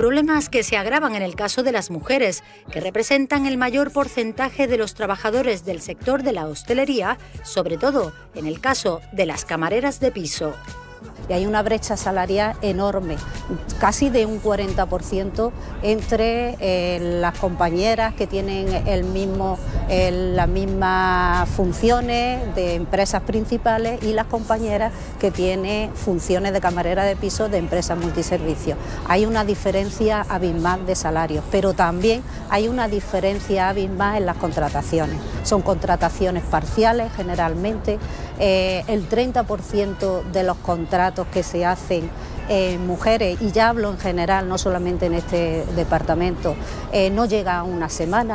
Problemas que se agravan en el caso de las mujeres, que representan el mayor porcentaje de los trabajadores del sector de la hostelería, sobre todo en el caso de las camareras de piso. Y hay una brecha salarial enorme, casi de un 40% entre las compañeras que tienen las mismas funciones de empresas principales y las compañeras que tienen funciones de camarera de piso de empresas multiservicios. Hay una diferencia abismal de salarios, pero también hay una diferencia abismal en las contrataciones. Son contrataciones parciales generalmente, el 30% de los contratos que se hacen mujeres, y ya hablo en general, no solamente en este departamento, no llega a una semana.